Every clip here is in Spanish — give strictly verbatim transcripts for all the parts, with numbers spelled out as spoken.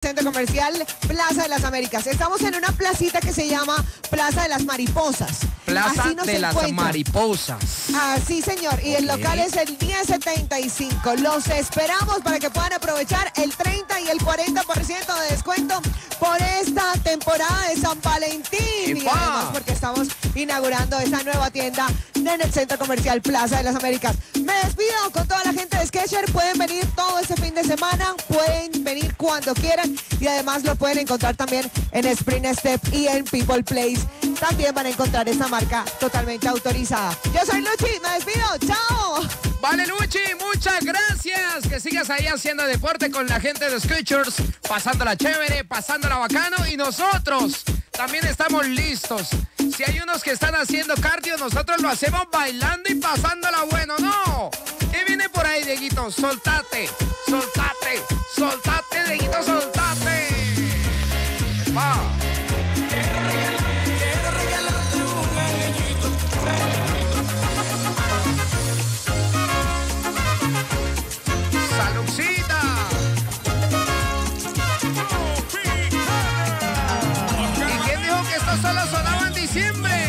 Centro Comercial Plaza de las Américas. Estamos en una placita que se llama Plaza de las Mariposas. Plaza de las Mariposas. Así, señor. Y el local es el diez setenta y cinco. Los esperamos para que puedan aprovechar el treinta y el cuarenta por ciento de descuento por esta temporada de San Valentín. Y además porque estamos inaugurando esta nueva tienda en el Centro Comercial Plaza de las Américas. Me despido con toda la gente de Skechers. Pueden venir todo este fin de semana, pueden venir cuando quieran y además lo pueden encontrar también en Sprint Step y en People Place. También van a encontrar esta marca totalmente autorizada. Yo soy Luchi, me despido, chao. Vale, Luchi, muchas gracias. Que sigas ahí haciendo deporte con la gente de Skechers, pasándola chévere, pasándola bacano, y nosotros también estamos listos. Si hay unos que están haciendo cardio, nosotros lo hacemos bailando y pasándola bueno, ¿no? ¿Qué viene por ahí, Dieguito? Soltate, soltate, soltate, Dieguito, soltate. Va. Salucita. ¿Y quién dijo que esto solo sonaba en diciembre?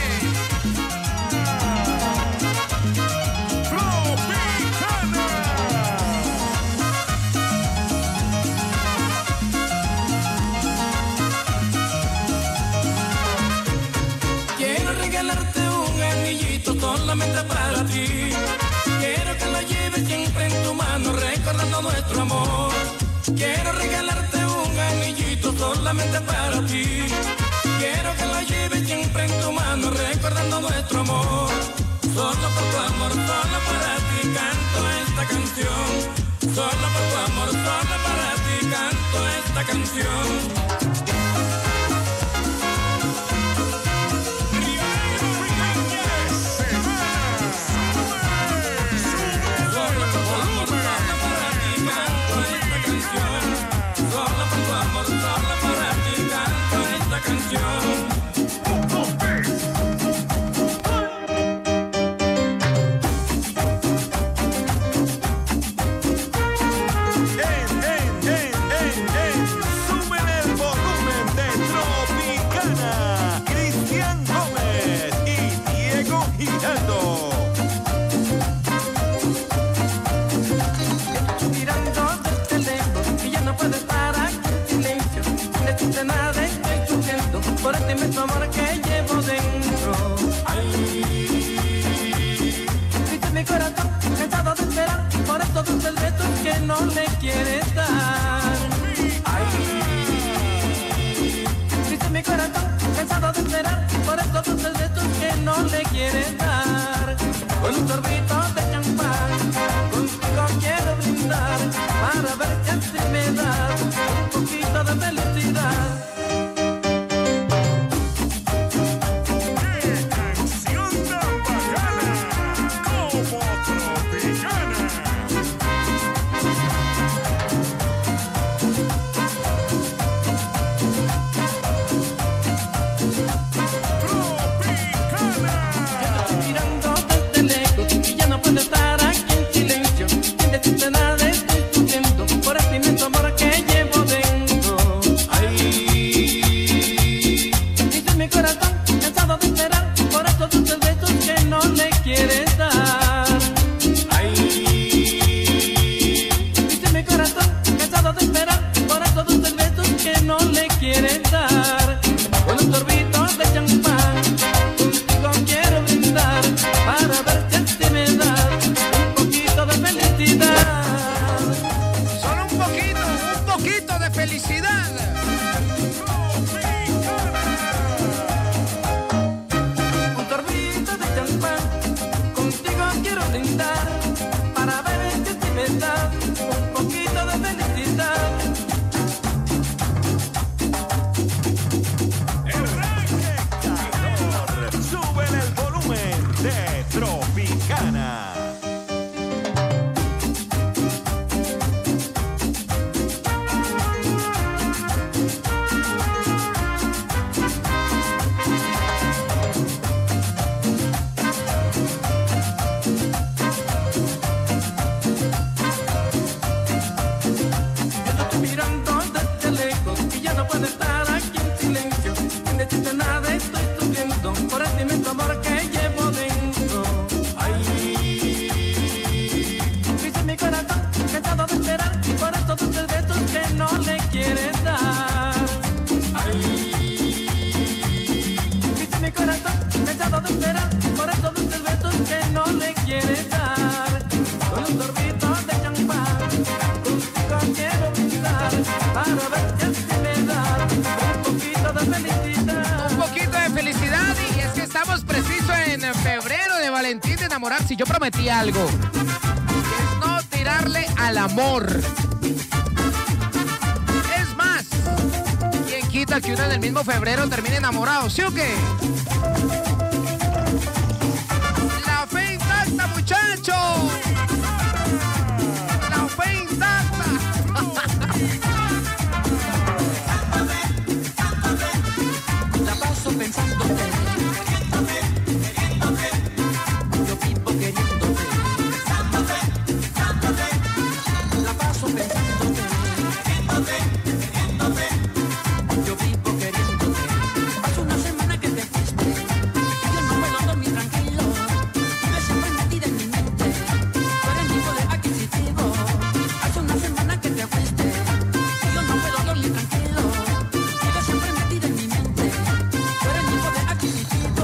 Quiero regalarte un anillito solamente para ti. Quiero que lo lleves siempre en tu mano, recordando nuestro amor. Quiero regalarte un anillito solamente para ti. Quiero que lo lleves siempre en tu mano, recordando nuestro amor. Solo por tu amor, solo para ti canto esta canción. Solo por tu amor, solo para ti canto esta canción. Por este inmenso amor que llevo dentro. Ay, triste mi corazón, cansado de esperar por estos dulces besos que no le quieres dar. Ay, triste mi corazón, cansado de esperar por estos dulces besos que no le quieres dar. Con un sorbito de champán, contigo quiero brindar para ver que así me das un poquito de felicidad. no puedo estar aquí en silencio, sin decirte nada estoy sufriendo por este inmenso amor que llevo dentro. Ay, dice mi corazón, cansado de esperar, por estos dulces besos que no le quieres dar. Ay, dice mi corazón, cansado de esperar, por estos dulces besos que no le quieres dar. Con un sorbito de champán, contigo quiero brindar, para ver si así me das un poquito de felicidad. Un poquito de felicidad, y es que estamos preciso en febrero de Valentín de enamorarse. Y yo prometí algo, que es no tirarle al amor. Es más, ¿quién quita que uno en el mismo febrero termine enamorado? ¿Sí o qué? La fe intacta, muchachos. La fe intacta. La paso pensándote, yo vivo queriéndote. La paso pensándote, yo vivo queriéndote. Hace una semana que te fuiste, y yo no puedo dormir tranquilo. Vives siempre metida en mi mente, tú eres mi poder adquisitivo. Hace una semana que te fuiste, y yo no puedo dormir tranquilo. Vives siempre metida en mi mente, tú eres mi poder adquisitivo.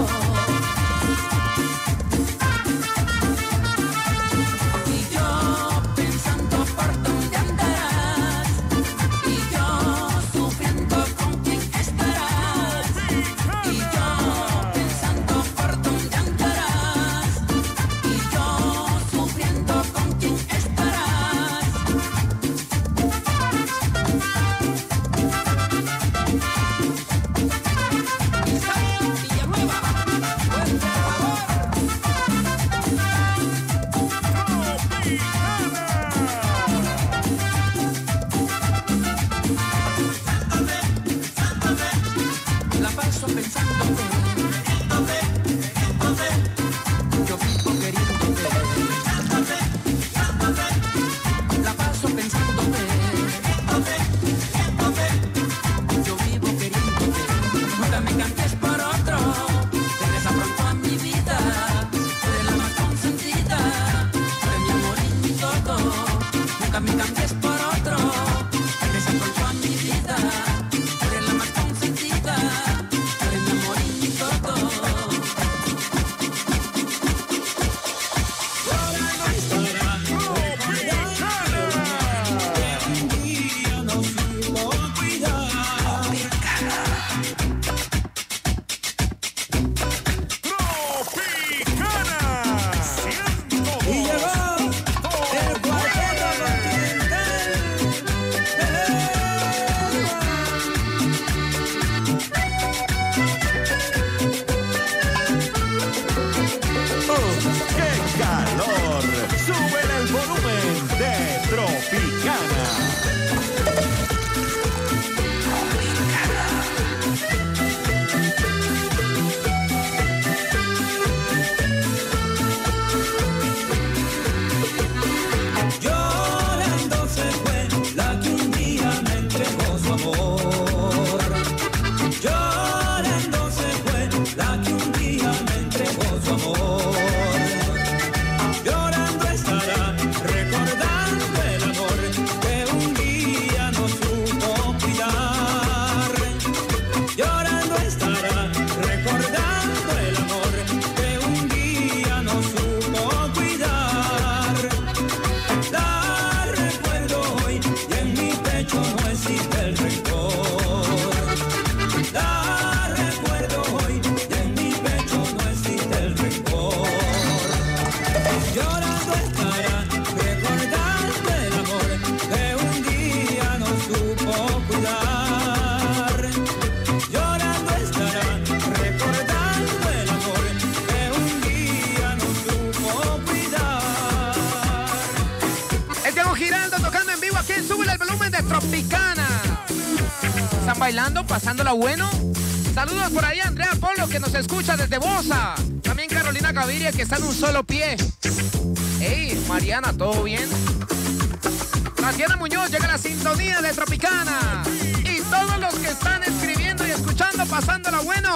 Y yo pensando por dónde andarás, y yo sufriendo con quién estarás. Y yo pensando por dónde andarás, y yo sufriendo con quién estarás. Villanueva, fuerte la paso pensándote, yo vivo queriéndote. La paso pensándote, yo vivo queriéndote. Nunca me cambies por otro, regresa pronto a mi vida. Tú eres la más consentida, tú eres mi amor y mi todo. Nunca me cambies por otro, regresa pronto a mi vida. Tú eres la más consentida, tú eres mi amor y mi todo. Y llegó el cuarteto continental. ¡Oh, qué calor! ¡Suben el volumen de Tropicana! Llorando se fue la que un día me entregó su amor. Llorando se fue la que un día me entregó su amor. Llorando estará recordando el amor que un día no supo cuidar. Llorando estará recordando el amor que un día no supo cuidar. La recuerdo hoy y en mi pecho no existe el rencor. La recuerdo hoy y en mi pecho no existe el rencor. Llorando estará recordando el amor que un día no supo cuidar. Llorando estará recordando el amor que un día no supo cuidar. Es Diego Giraldo tocando en vivo aquí en Sube el Volumen de Tropicana. ¿Están bailando? ¿Pasándola bueno? Saludos por ahí a Andrea Polo, que nos escucha desde Bosa. También Carolina Gaviria, que está en un solo pie. Hey, Mariana, ¿todo bien? Tatiana Muñoz llega a la sintonía de Tropicana. Y todos los que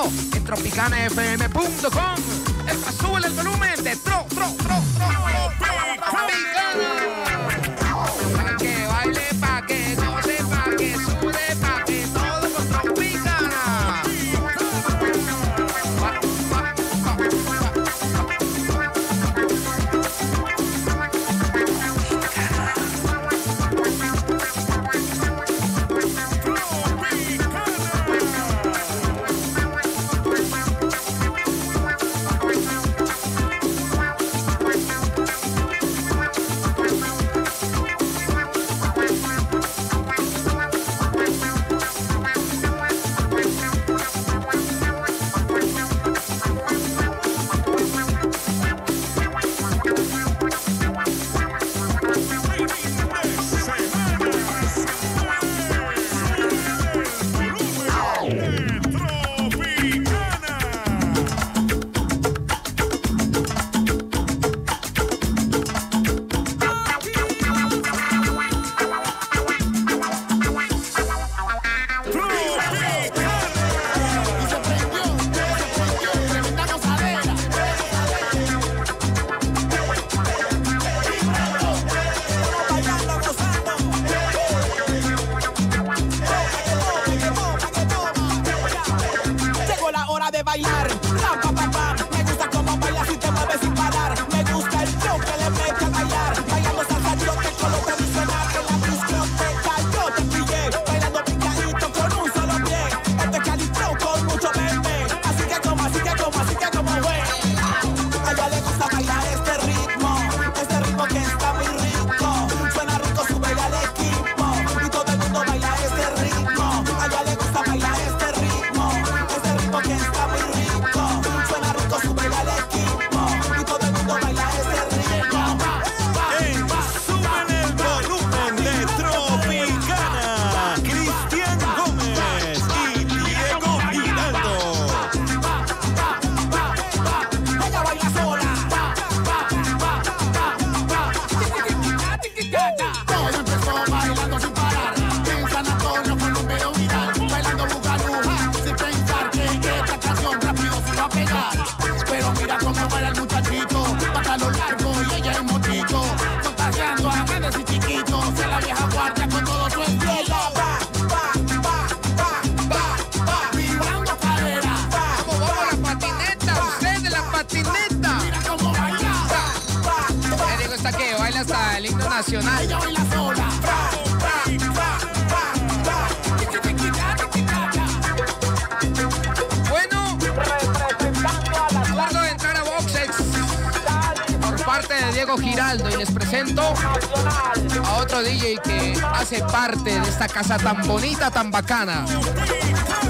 no, en tropicana f m punto com. Epa, súbele el volumen de Tro, Tro, Tro, Tro, Tropicana. Pa' que baile, pa' que goce, pa' que sude, pa' que todo con Tropicana. Pa, pa, pa, pa. Hasta el himno nacional. Bueno, acuerdo de entrar a Boxex por parte de Diego Giraldo y les presento a otro D J que hace parte de esta casa tan bonita, tan bacana.